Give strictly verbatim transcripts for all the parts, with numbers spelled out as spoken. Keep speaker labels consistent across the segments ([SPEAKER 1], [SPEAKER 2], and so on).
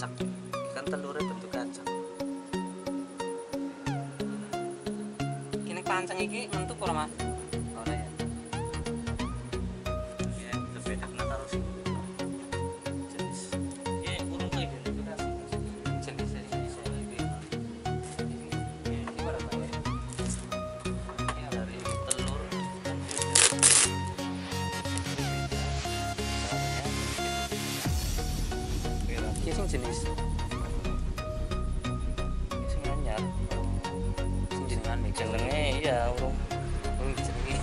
[SPEAKER 1] kacang. Kan telurnya bentuk kacang.
[SPEAKER 2] Kini kancang iki mentuk ora Mas?
[SPEAKER 1] Ora ya. Ya, berbeda kena taruh sih. Jenis. Ya, urung tuh identifikasi.
[SPEAKER 2] Jenis dari
[SPEAKER 1] Ini berapa ya? Ini dari telur.
[SPEAKER 2] iki sing jenis
[SPEAKER 1] Sing anyar.
[SPEAKER 2] sing jenengan iki.
[SPEAKER 1] Jenenge iya urung
[SPEAKER 2] Urung dijenengi.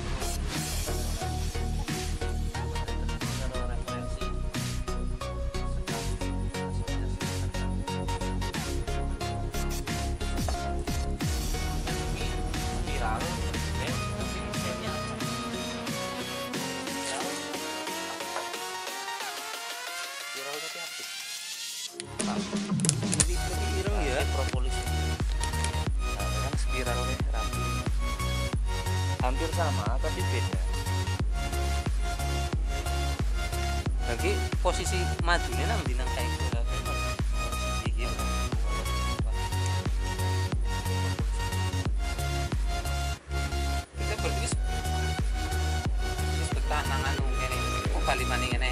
[SPEAKER 1] Ini ireng ya propolis. Nah, kan spiralnya rapi. Hampir sama tapi beda.
[SPEAKER 2] Lagi posisi madune nang ndi nang kae kula.
[SPEAKER 1] Iki
[SPEAKER 2] Kita berarti wis wis betah nang anu kene. Kok bali maning ngene.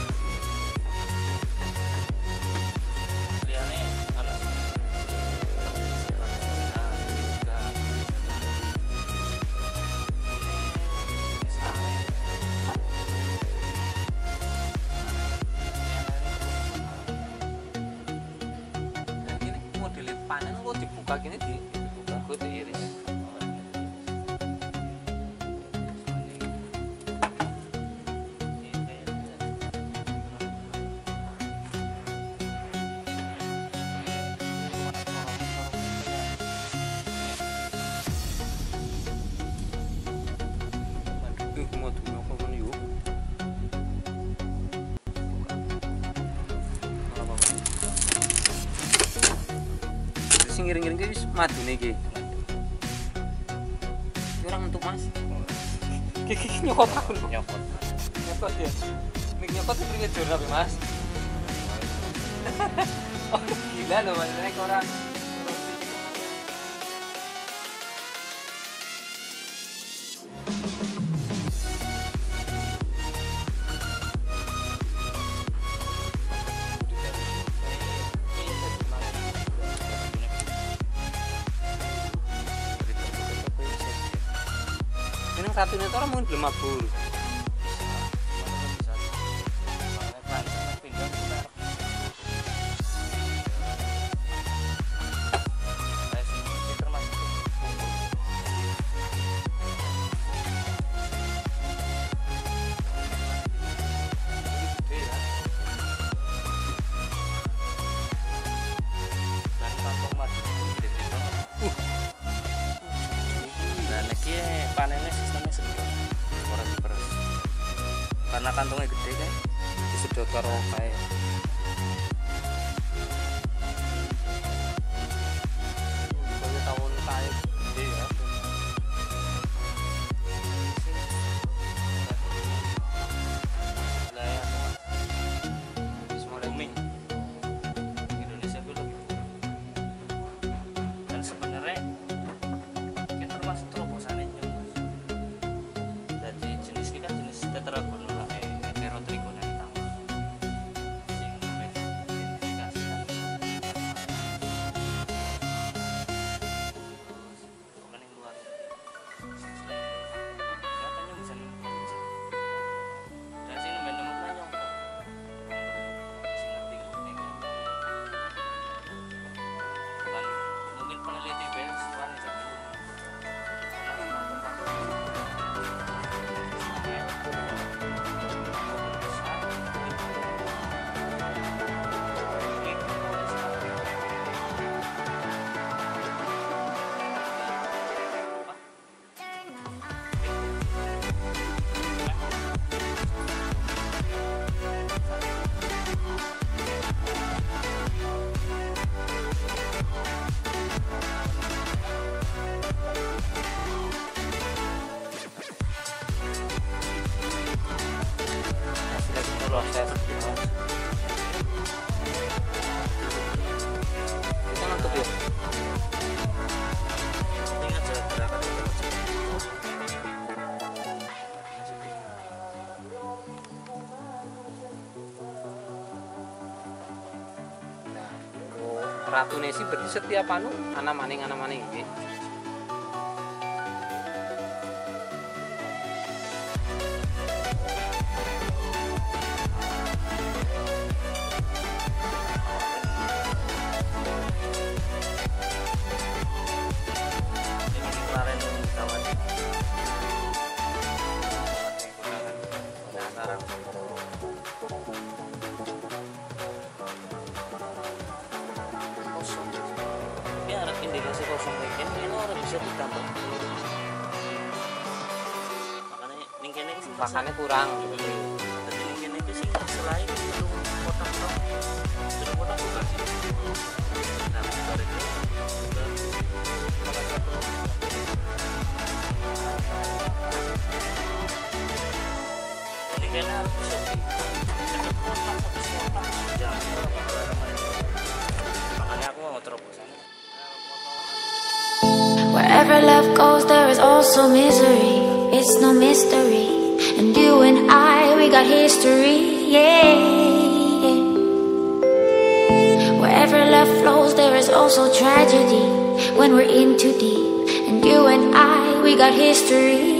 [SPEAKER 1] liane ana
[SPEAKER 2] Ini model panen kok dibuka gini di dibuka kok diiris. Iku mau dulu kok ngono yo. Sing ngiring-ngiring iki wis madune iki. Iki ora entuk Mas. Iki iki nyokot aku lho.
[SPEAKER 1] nyokot.
[SPEAKER 2] Nyokot ya. Mik nyokot priye jur apa Mas? Oh, gila loh Mas, nek ora Ini satu neto orang mungkin belum mabur.
[SPEAKER 1] Panennya sistemnya sedot orang diperes karena kantongnya gede kan disedot karo kae
[SPEAKER 2] Kalau tahun kae gede ya.
[SPEAKER 1] booming Indonesia itu lebih dan sebenarnya kita termasuk terobosan ini Mas. Jadi jenis kita jenis tetragonula heterotrigona hitam sing identifikasi bukan yang luar katanya bisa nemu dan sini nemu nanya kan mungkin peneliti bens tuan jamin proses
[SPEAKER 2] Ratu Nesi berarti setiap anu anak maning anak maning gitu.
[SPEAKER 1] Ini kemarin kawan penasaran. Kosong. Ini ada indikasi kosong mungkin ini orang bisa ditambah. Makanya mungkin ini
[SPEAKER 2] Pakannya kurang.
[SPEAKER 1] tapi mungkin itu sih selain belum potong-potong sudah potong juga sih. Nah, dari itu juga salah satu ini kayaknya harus bisa di cepat potong tapi potong jangan makanya aku mau terobosan.
[SPEAKER 3] Wherever love goes, there is also misery. It's no mystery. And you and I, we got history, yeah. Wherever love flows, there is also tragedy when we're in too deep. And you and I, we got history.